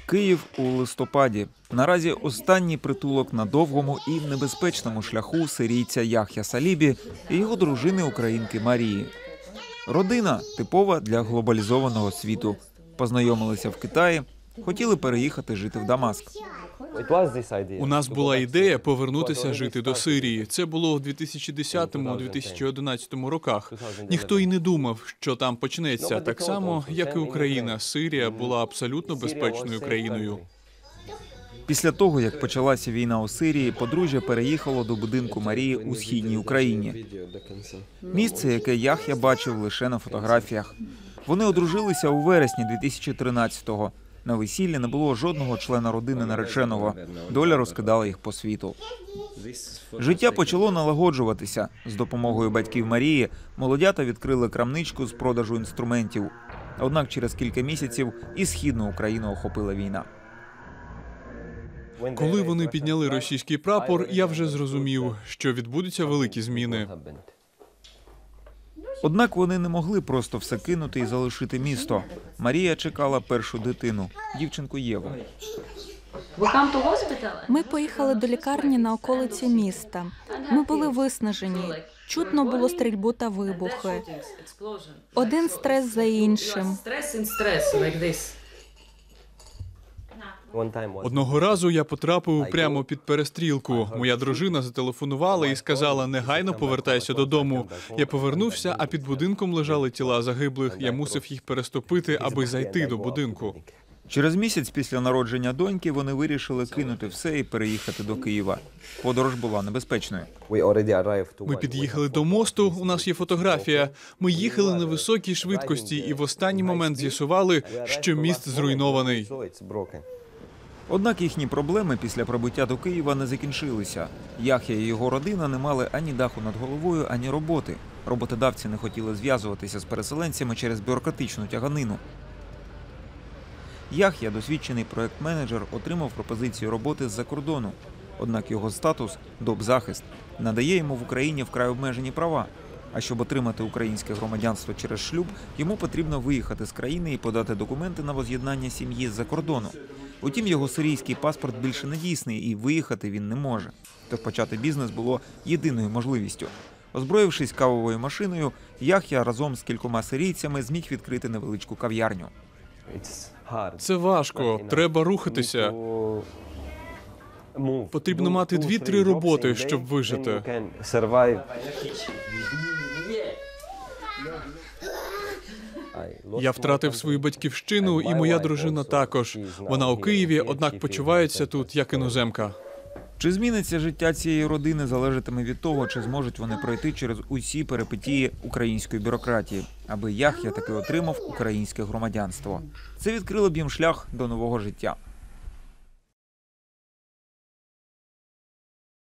Київ у листопаді. Наразі останній притулок на довгому і небезпечному шляху сирійця Ях'я Салібі і його дружини-українки Марії. Родина типова для глобалізованого світу. Познайомилися в Китаї, хотіли переїхати жити в Дамаск. У нас була ідея повернутися жити до Сирії. Це було в 2010-2011 роках. Ніхто і не думав, що там почнеться. Так само, як і Україна. Сирія була абсолютно безпечною країною. Після того, як почалася війна у Сирії, подружжя переїхало до будинку Марії у східній Україні. Місце, яке Ях'я бачив лише на фотографіях. Вони одружилися у вересні 2013-го. На весіллі не було жодного члена родини нареченого. Доля розкидала їх по світу. Життя почало налагоджуватися. З допомогою батьків Марії молодята відкрили крамничку з продажу інструментів. Однак через кілька місяців і східну Україну охопила війна. Коли вони підняли російський прапор, я вже зрозумів, що відбудуться великі зміни. Однак вони не могли просто все кинути і залишити місто. Марія чекала першу дитину – дівчинку Єву. Ми поїхали до лікарні на околиці міста. Ми були виснажені. Чутно було стрільбу та вибухи. Один стрес за іншим. Одного разу я потрапив прямо під перестрілку. Моя дружина зателефонувала і сказала: негайно повертайся додому. Я повернувся, а під будинком лежали тіла загиблих. Я мусив їх переступити, аби зайти до будинку. Через місяць після народження доньки вони вирішили кинути все і переїхати до Києва. Подорож була небезпечною. Ми під'їхали до мосту, у нас є фотографія. Ми їхали на високій швидкості і в останній момент з'ясували, що міст зруйнований. Однак їхні проблеми після прибуття до Києва не закінчилися. Ях'я і його родина не мали ані даху над головою, ані роботи. Роботодавці не хотіли зв'язуватися з переселенцями через бюрократичну тяганину. Ях'я, досвідчений проєкт-менеджер, отримав пропозицію роботи з-за кордону. Однак його статус – допзахист – надає йому в Україні вкрай обмежені права. А щоб отримати українське громадянство через шлюб, йому потрібно виїхати з країни і подати документи на воз'єднання сім'ї з-за кордону. Утім, його сирійський паспорт більше не дійсний і виїхати він не може. Тож почати бізнес було єдиною можливістю. Озброївшись кавовою машиною, Ях'я разом з кількома сирійцями зміг відкрити невеличку кав'ярню. Це важко, треба рухатися. Потрібно мати 2-3 роботи, щоб вижити. Я втратив свою батьківщину, і моя дружина також. Вона у Києві, однак почувається тут як іноземка. Чи зміниться життя цієї родини, залежатиме від того, чи зможуть вони пройти через усі перипетії української бюрократії, аби Ях'я таки отримав українське громадянство. Це відкрило б їм шлях до нового життя.